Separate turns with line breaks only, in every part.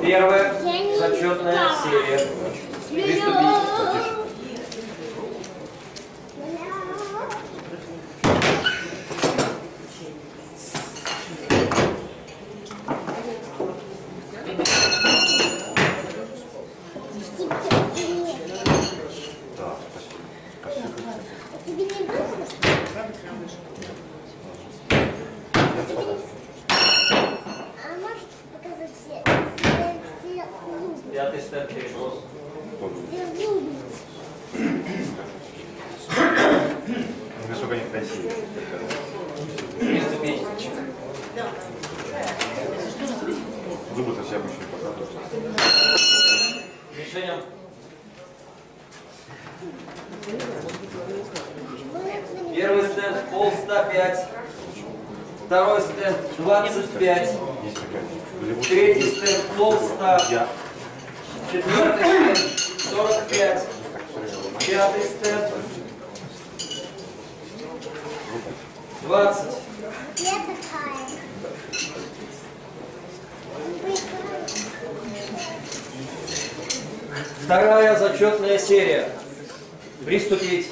Первая зачетная серия. Приступить. Пятый степ переброс.
Насколько они красивые.
Приступить.
Зубы-то все обычно показывают.
Мишеням. Первый стенд пол 105. Второй стенд 25. Третий стенд пол 100. Четвертый стенд 45. Пятый стенд 20. Вторая зачетная серия. Приступить.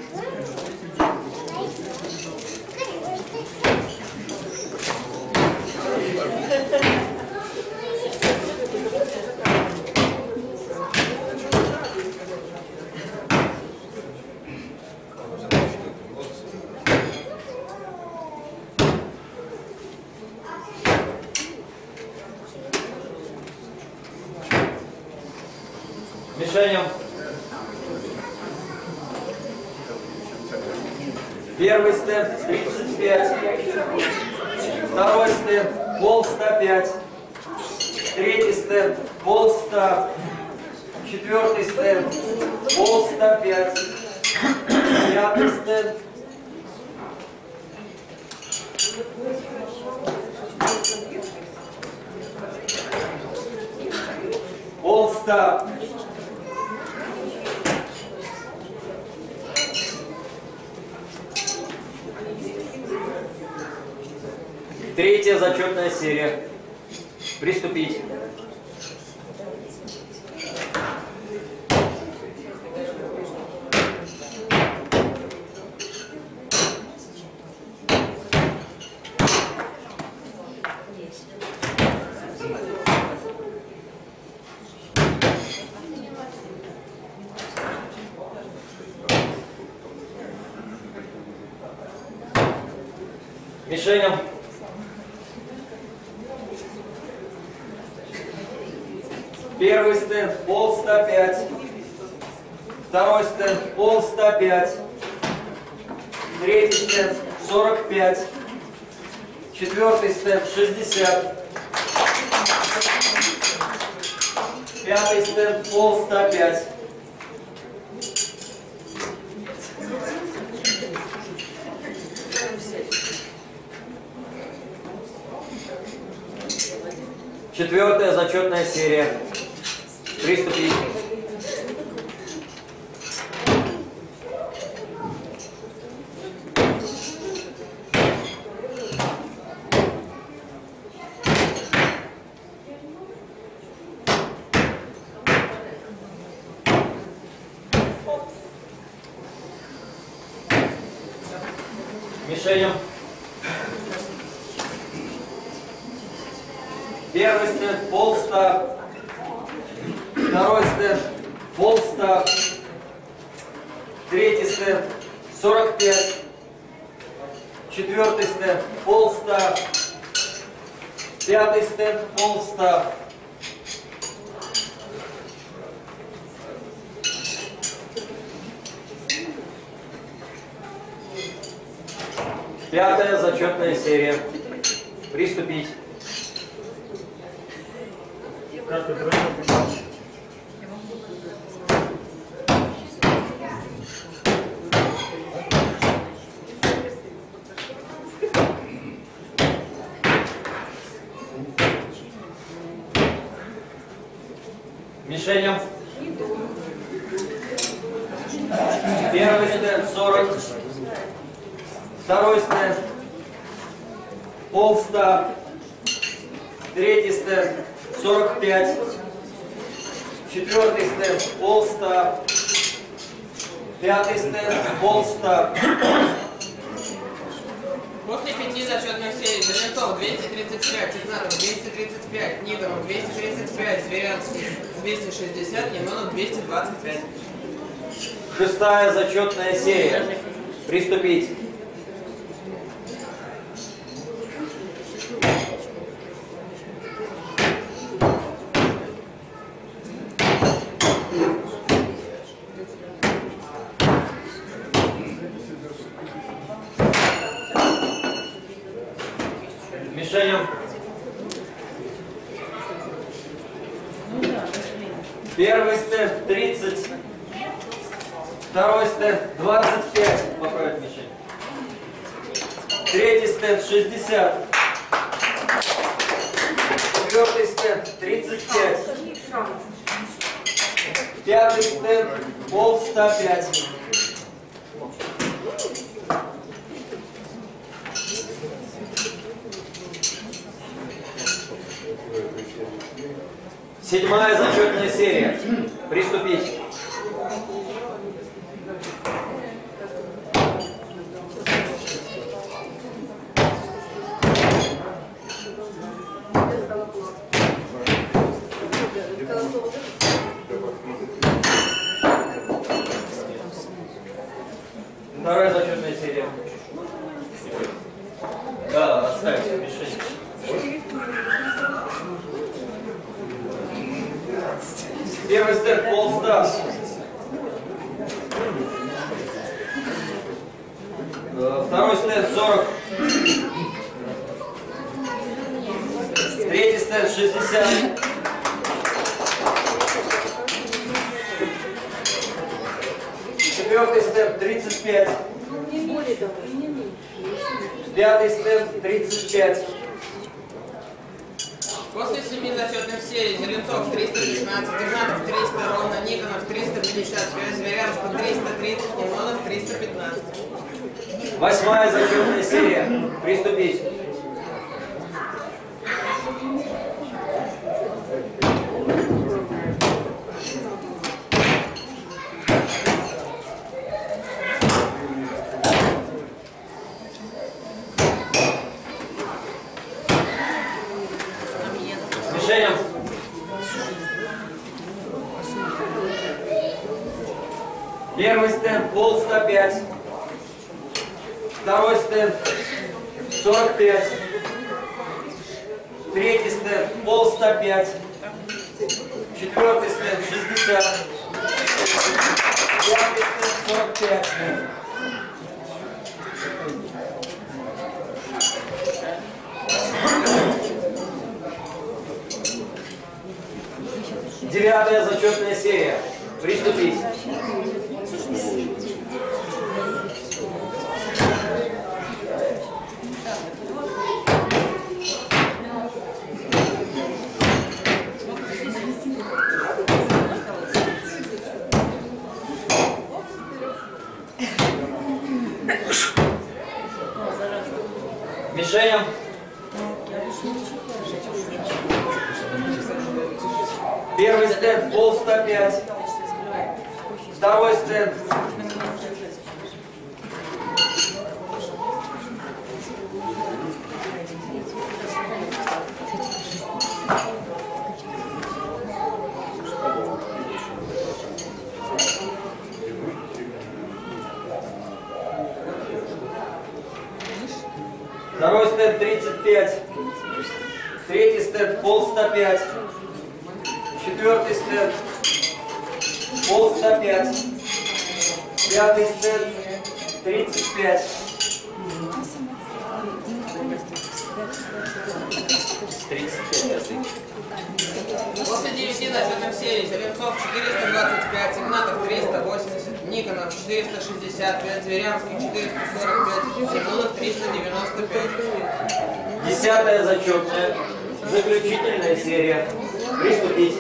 Мишеням. Первый стенд 35. Второй стенд пол 105. Третий стенд пол 100. Четвертый стенд пол 105. Пятый стенд пол 100. Третья зачетная серия. Приступить. Мишеням. Первый стенд пол 105. Второй стенд пол 105. Третий стенд 45. Четвертый стенд 60. Пятый стенд пол 105. Четвертая зачетная серия. Приступить. Мишеням. Первый стенд пол 100. Второй стенд пол 100. Третий стенд 45. Четвертый стенд пол 100. Пятый стенд пол 100. Пятая зачетная серия. Приступить. Мишеням. Первый стенд 40. Второй стенд пол 100. Третий стенд
45. Четвертый стенд полстап. Пятый стенд полстап.
После 5 зачетных серий Зеленцов 235, Игнатов 235, Никонов 235, Зверянский 260, Немонов 225.
Шестая зачетная серия. Приступить. Мишеням. Первый стенд 30. Второй стенд 25. Поправить мишень. Третий стенд 60. Четвертый стенд 35. Пятый стенд пол 105. Седьмая зачетная серия. Приступить. Вторая зачетная серия. Да, отставьте мишень. Первый стенд полстап. Второй стенд 40. Третий стенд 60. Четвертый стенд 35. Пятый стенд 35.
После 7 зачетных серий Зеленцов 315, Игнатов 300 ровно, Никонов 355, Зверянский 330, Немонов 315.
Восьмая зачетная серия. Приступить. Мишеням. Первый стенд пол 105. Второй стенд 45. Третий стенд пол 105. Четвертый стенд 60. Пятый стенд 45. Девятая зачетная серия. Приступить. Мишеням. Первый стенд пол 105. Второй стенд. Второй стенд 35. Третий стенд пол 105. Четвертый стенд пол 105. Пятый стенд 35.
После 9 зачетных серий Зеленцов 425, Игнатов 380, Никонов 465, Зверянский 445, Немонов 395.
Десятая зачетная. Заключительная серия. Приступить.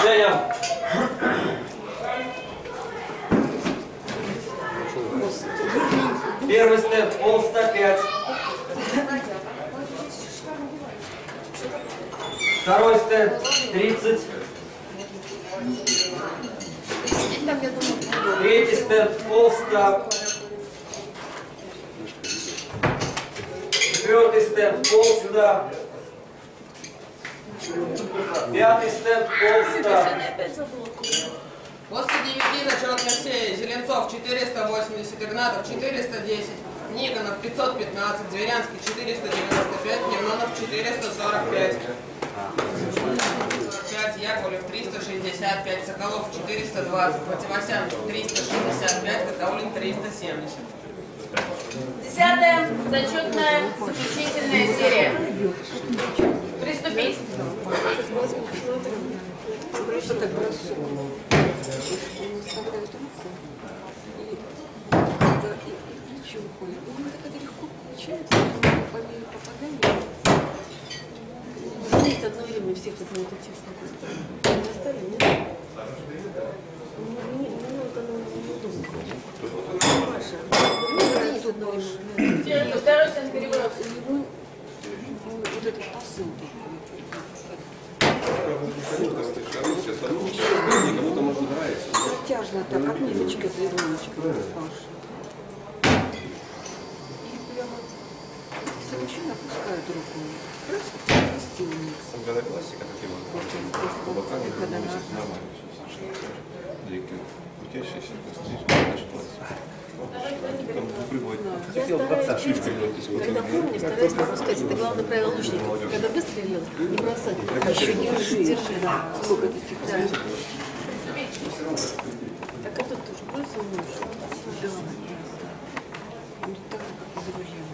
Женя. Первый стенд пол 105. Второй стенд 30. Третий стенд пол 100. Четвертый стенд пол 100. Пятый стенд пол 100.
После 9 зачетных серий Зеленцов 480, Игнатов 410, Никонов 515, Зверянский 495, Немнонов 445. 45, Яковлев 365, Соколов 420, Мативасян 365, Катаулин 370.
10-я зачетная заключительная серия. Приступить.
Есть одно время всех тут на эту тему. Не оставили, нет?
Второй стенд переворот.
Вот этот посыл.
Кому-то может нравится.
Тяжно так, как ниточка за иголочкой. Все мужчины опускают руку. Просто опустил вниз.
Когда классика, такие вот боками носит нормально. Крутящиеся, даже классика. Там выпрыгивает.
Когда помню, стараюсь не пускать. Это главное правило лучника. Когда выстрелил, не бросать. Еще держи. Сколько ты стихаешь. Так это тоже бросил нож. Да. Ну так, как из ружья.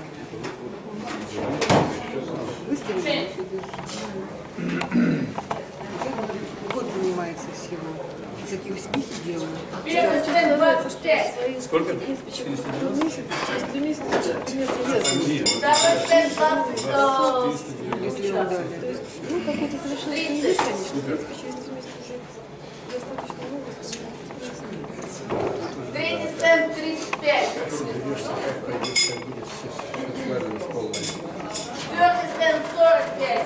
Выстрелил, еще держи. Год занимается всего. Такие успехи делаю.
Первый стенд 25.
Сколько?
3 месяца. Через 3 месяца
Второй стенд 20.
если он дали. Ну, какой-то совершенно не есть, конечно. В принципе, через 3 месяца уже достаточно много.
Третий стенд 35. Четвертый стенд 45.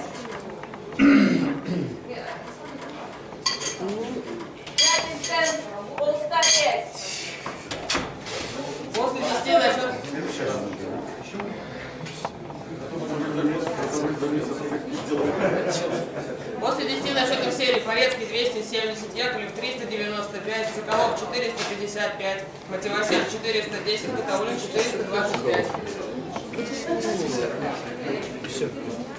Пятый стенд пол 105.
После 10 зачетных... После 10 зачетных серий Порецкий 270, Яковлев 395, Соколов 455, Мативасян 410, Катаулин 425.